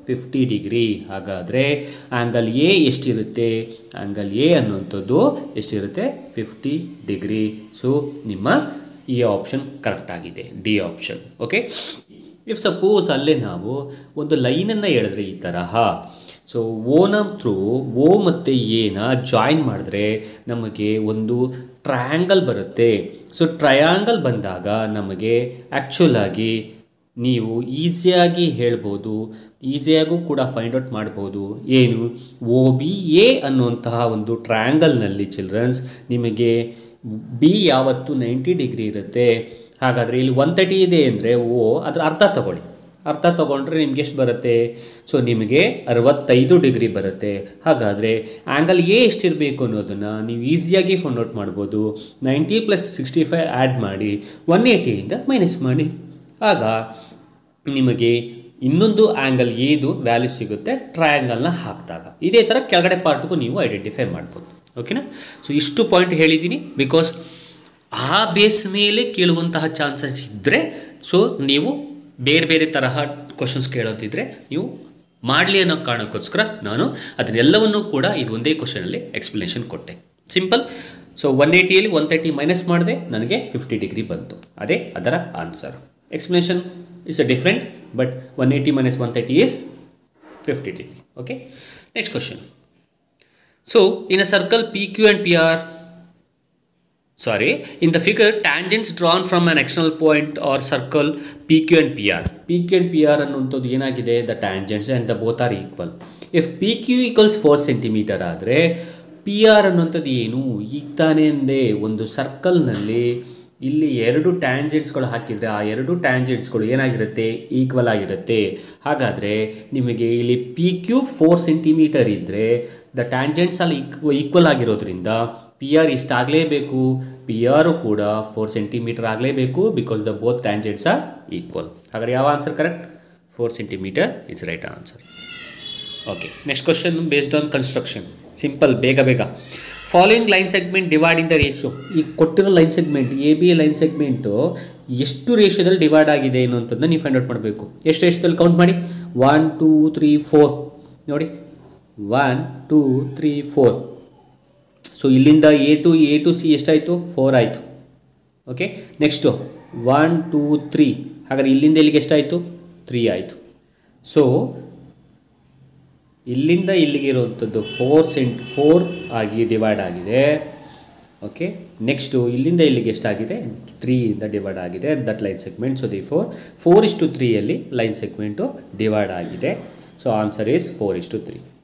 50 ಡಿಗ್ರಿ. ಹಾಗಾದರೆ ಆ್ಯಂಗಲ್ ಎ ಎಷ್ಟಿರುತ್ತೆ? ಆ್ಯಂಗಲ್ ಎ ಅನ್ನುವಂಥದ್ದು ಎಷ್ಟಿರುತ್ತೆ? 50 ಡಿಗ್ರಿ. ಸೊ ನಿಮ್ಮ ಈ ಆಪ್ಷನ್ ಕರೆಕ್ಟ್ ಆಗಿದೆ, D option. Okay, if suppose ಅಲ್ಲೇ ನಾವು ಒಂದು ಲೈನನ್ನು ಹೇಳಿದ್ರೆ ಈ ತರಹ, ಸೊ ಓನ ಥ್ರೂ ಓ ಮತ್ತು ಎನ ಜಾಯಿನ್ ಮಾಡಿದ್ರೆ ನಮಗೆ ಒಂದು ಟ್ರಯಾಂಗಲ್ ಬರುತ್ತೆ. ಸೊ ಟ್ರಯಾಂಗಲ್ ಬಂದಾಗ ನಮಗೆ ಆ್ಯಕ್ಚುಲಾಗಿ ನೀವು ಈಸಿಯಾಗಿ ಹೇಳ್ಬೋದು, ಈಸಿಯಾಗೂ ಕೂಡ ಫೈಂಡ್ ಔಟ್ ಮಾಡ್ಬೋದು. ಏನು? ಒ ಬಿ ಎ ಅನ್ನುವಂತಹ ಒಂದು ಟ್ರಯಾಂಗಲ್ನಲ್ಲಿ ಚಿಲ್ಡ್ರನ್ಸ್ ನಿಮಗೆ ಬಿ ಯಾವತ್ತು 90 ಡಿಗ್ರಿ ಇರುತ್ತೆ. ಹಾಗಾದರೆ ಇಲ್ಲಿ 130 ಇದೆ ಅಂದರೆ ಓ ಅದರ ಅರ್ಥ ತಗೊಳ್ಳಿ. ಅರ್ಥ ತೊಗೊಂಡ್ರೆ ನಿಮ್ಗೆ ಎಷ್ಟು ಬರುತ್ತೆ? ಸೊ ನಿಮಗೆ 65 ಡಿಗ್ರಿ ಬರುತ್ತೆ. ಹಾಗಾದರೆ ಆ್ಯಂಗಲ್ ಎ ಎಷ್ಟಿರಬೇಕು ಅನ್ನೋದನ್ನು ನೀವು ಈಸಿಯಾಗಿ ಫೈಂಡ್ ಔಟ್ ಮಾಡ್ಬೋದು. 90 + 65 ಆ್ಯಡ್ ಮಾಡಿ 180ಇಂದ ಮೈನಸ್ ಮಾಡಿ. ಆಗ ನಿಮಗೆ ಇನ್ನೊಂದು ಆ್ಯಂಗಲ್ ಎದು ವ್ಯಾಲ್ಯೂ ಸಿಗುತ್ತೆ ಟ್ರಯಾಂಗಲ್ನ ಹಾಕಿದಾಗ. ಇದೇ ಥರ ಕೆಳಗಡೆ ಪಾರ್ಟ್ಗೂ ನೀವು ಐಡೆಂಟಿಫೈ ಮಾಡ್ಬೋದು. ಓಕೆನಾ? ಸೊ ಇಷ್ಟು ಪಾಯಿಂಟ್ ಹೇಳಿದ್ದೀನಿ, ಬಿಕಾಸ್ ಆ ಬೇಸ್ ಮೇಲೆ ಕೇಳುವಂತಹ ಚಾನ್ಸಸ್ ಇದ್ದರೆ, ಸೊ ನೀವು ಬೇರೆ ಬೇರೆ ತರಹ ಕ್ವಶನ್ಸ್ ಕೇಳೋದಿದ್ದರೆ ನೀವು ಮಾಡಲಿ ಅನ್ನೋ ಕಾರಣಕ್ಕೋಸ್ಕರ ನಾನು ಅದನ್ನೆಲ್ಲವನ್ನೂ ಕೂಡ ಇದು ಒಂದೇ ಕ್ವಶನಲ್ಲಿ ಎಕ್ಸ್ಪ್ಲನೇಷನ್ ಕೊಟ್ಟೆ. ಸಿಂಪಲ್. ಸೊ 180ಯಲ್ಲಿ 130 ಮೈನಸ್ ಮಾಡಿದೆ, ನನಗೆ 50 ಡಿಗ್ರಿ ಬಂತು. ಅದೇ ಅದರ answer. Explanation is different, but 180 - 130 is 50 degree. Okay, next question. So in a circle PQ and PR, in the figure, tangents drawn from an external point or circle PQ and PR. PQ and PR ಅನ್ನುವಂಥದ್ದು ಏನಾಗಿದೆ? The tangents and the both are equal. If PQ = 4 centimetre ಆದರೆ PR ಅನ್ನುವಂಥದ್ದು ಏನು? ಈಗ ತಾನೇ ಅಂದೆ, ಒಂದು ಸರ್ಕಲ್ನಲ್ಲಿ ಇಲ್ಲಿ 2 ಟ್ಯಾಂಜೆಂಟ್ಸ್ಗಳು ಹಾಕಿದರೆ ಆ 2 ಟ್ಯಾಂಜೆಂಟ್ಸ್ಗಳು ಏನಾಗಿರುತ್ತೆ? ಈಕ್ವಲ್ ಆಗಿರುತ್ತೆ. ಹಾಗಾದರೆ ನಿಮಗೆ ಇಲ್ಲಿ PQ 4 ಸೆಂಟಿಮೀಟರ್ ಇದ್ದರೆ ದ ಟ್ಯಾಂಜೆಂಟ್ಸ್ ಅಲ್ಲಿ ಈಕ್ವಲ್ ಆಗಿರೋದ್ರಿಂದ PR ಇಷ್ಟಾಗಲೇಬೇಕು, PR ಕೂಡ 4 ಸೆಂಟಿಮೀಟರ್ ಆಗಲೇಬೇಕು, because the both tangents are equal. ಹಾಗಾದರೆ ಯಾವ answer correct? 4 centimetre is right answer. Okay, next question based on construction. Simple, ಬೇಗ ಬೇಗ. Following line segment dividing the ratio. ಈ ಕೊಟ್ಟಿರೋ line segment AB line segment ಎಷ್ಟು ರೇಷಿಯೋದಲ್ಲಿ divide ಆಗಿದೆ ಅನ್ನೋಂಥದ್ದನ್ನ ನೀವು ಫೈಂಡ್ ಔಟ್ ಮಾಡಬೇಕು. ಎಷ್ಟು ರೇಷಿಯೋದಲ್ಲಿ ಕೌಂಟ್ ಮಾಡಿ. 1 2 3 4 ನೋಡಿ, 1 2 3 4. ಸೊ ಇಲ್ಲಿಂದ A to C ಎಷ್ಟಾಯಿತು? 4 ಆಯಿತು. Okay, next 1 2 3. ಹಾಗಾದರೆ ಇಲ್ಲಿಂದ ಇಲ್ಲಿಗೆ ಎಷ್ಟಾಯಿತು? 3 ಆಯಿತು. ಸೊ ಇಲ್ಲಿಂದ ಇಲ್ಲಿಗೆ ಇರುವಂಥದ್ದು 4 ಆಗಿ ಡಿವೈಡ್ ಆಗಿದೆ. ಓಕೆ, ನೆಕ್ಸ್ಟು ಇಲ್ಲಿಂದ ಇಲ್ಲಿಗೆ ಎಷ್ಟಾಗಿದೆ? 3ಇಂದ ಡಿವೈಡ್ ಆಗಿದೆ that line segment. So the 4:3 line segment divide ಆಗಿದೆ. So answer is 4:3.